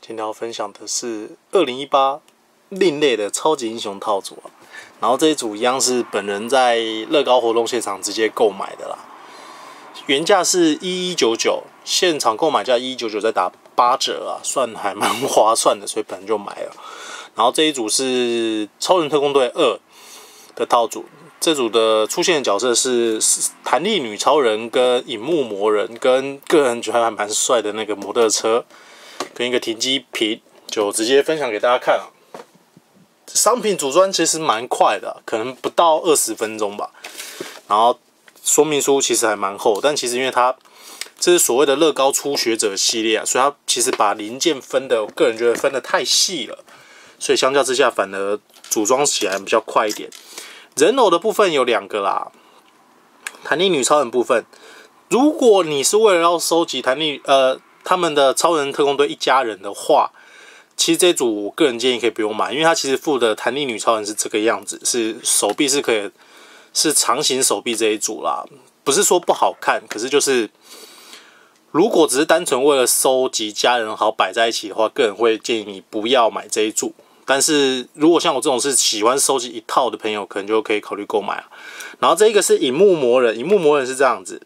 今天要分享的是2018另类的超级英雄套组啊。然后这一组一样是本人在乐高活动现场直接购买的啦，原价是1199，现场购买价1199再打8折啊，算还蛮划算的，所以本人就买了。然后这一组是超人特工队2的套组，这组的出现的角色是弹力女超人跟影幕魔人，跟个人觉得还蛮帅的那个摩托车，跟一个停机坪，就直接分享给大家看啊。商品组装其实蛮快的，可能不到20分钟吧。然后说明书其实还蛮厚，但其实因为它这是所谓的乐高初学者系列啊，所以它其实把零件分的，我个人觉得分的太细了，所以相较之下反而组装起来比较快一点。人偶的部分有2个啦，弹力女超人部分，如果你是为了要收集他们的超人特工队一家人的话，其实这组我个人建议可以不用买，因为它其实附的弹力女超人是这个样子，是手臂是可以是长形手臂这一组啦，不是说不好看，可是就是如果只是单纯为了收集家人好摆在一起的话，个人会建议你不要买这一组。但是如果像我这种是喜欢收集一套的朋友，可能就可以考虑购买啊。然后这一个是影幕魔人，影幕魔人是这样子，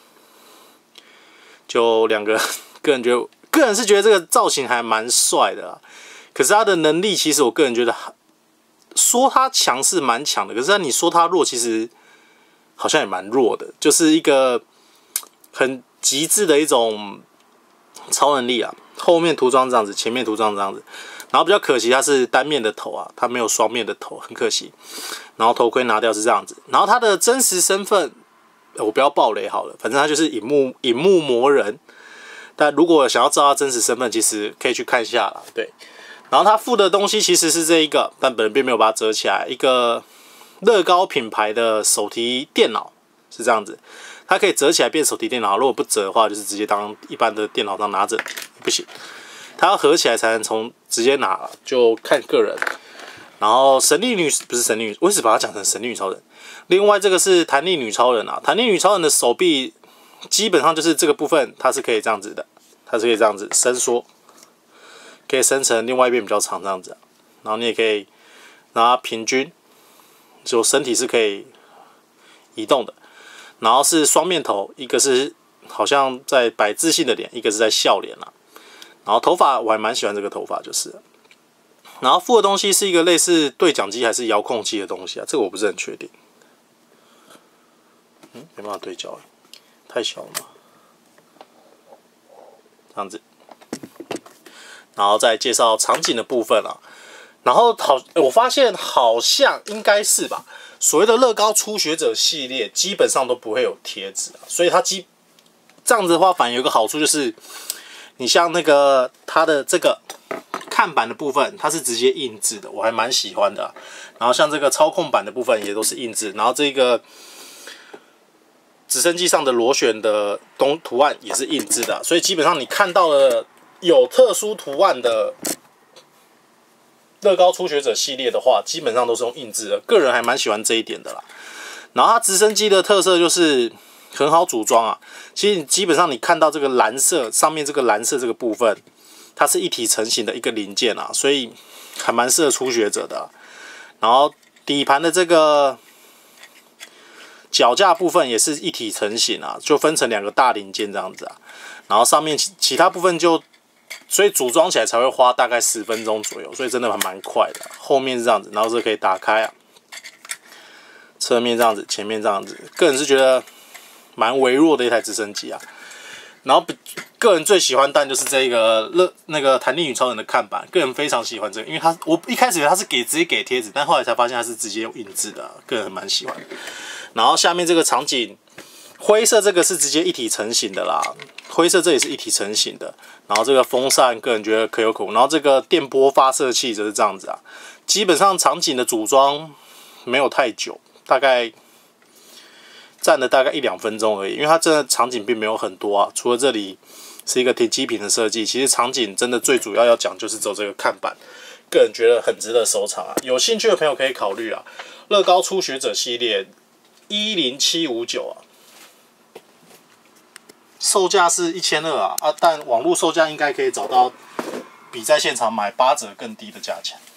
就2个，个人是觉得这个造型还蛮帅的啦。可是他的能力，其实我个人觉得说他强是蛮强的，可是你说他弱，其实好像也蛮弱的，就是一个很极致的一种超能力啊。后面涂装这样子，前面涂装这样子。然后比较可惜，它是单面的头啊，它没有双面的头，很可惜。然后头盔拿掉是这样子。然后它的真实身份，我不要爆雷好了，反正它就是影幕魔人。但如果想要知道他真实身份，其实可以去看一下啦。对，然后他附的东西其实是这一个，但本人并没有把它折起来。一个乐高品牌的手提电脑是这样子，它可以折起来变手提电脑。如果不折的话，就是直接当一般的电脑上拿着，不行。它要合起来才能直接拿，就看个人。然后神力女不是神力女，我一直把它讲成神力女超人。另外这个是弹力女超人啊，弹力女超人的手臂基本上就是这个部分，它是可以这样子的，它是可以这样子伸缩，可以伸成另外一边比较长这样子啊。然后你也可以让它平均，就身体是可以移动的。然后是双面头，一个是好像在摆自信的脸，一个是在笑脸啦。然后头发我还蛮喜欢这个头发，就是了。然后附的东西是一个类似对讲机还是遥控器的东西啊，这个我不是很确定。没办法对焦，太小了嘛。这样子，然后再介绍场景的部分啊。然后我发现好像应该是吧，所谓的乐高初学者系列基本上都不会有贴纸啊，所以它这样子的话，反而有一个好处就是。你像那个它的这个看板的部分，它是直接印制的，我还蛮喜欢的啊。然后像这个操控板的部分也都是印制，然后这个直升机上的螺旋的图案也是印制的啊，所以基本上你看到了有特殊图案的乐高初学者系列的话，基本上都是用印制的，个人还蛮喜欢这一点的啦。然后它直升机的特色就是很好组装啊，其实基本上你看到这个蓝色上面这个蓝色这个部分，它是一体成型的一个零件啊，所以还蛮适合初学者的啊。然后底盘的这个脚架部分也是一体成型啊，就分成2个大零件这样子啊。然后上面其他部分所以组装起来才会花大概10分钟左右，所以真的还蛮快的啊。后面是这样子，然后这可以打开啊，侧面这样子，前面这样子，个人是觉得蛮微弱的一台直升机啊。然后个人最喜欢但就是这个那个弹力女超人的看板，个人非常喜欢这个，因为我一开始以为它是直接给贴纸，但后来才发现它是直接用印制的啊，个人蛮喜欢的。然后下面这个场景，灰色这个是直接一体成型的啦，灰色这也是一体成型的。然后这个风扇个人觉得可有可无，然后这个电波发射器就是这样子啊。基本上场景的组装没有太久，大概占了大概1-2分钟而已，因为它真的场景并没有很多啊。除了这里是一个停机坪的设计，其实场景真的最主要讲就是走这个看板，个人觉得很值得收藏啊。有兴趣的朋友可以考虑啊。乐高初学者系列10759啊，售价是1200啊，但网络售价应该可以找到比在现场买8折更低的价钱。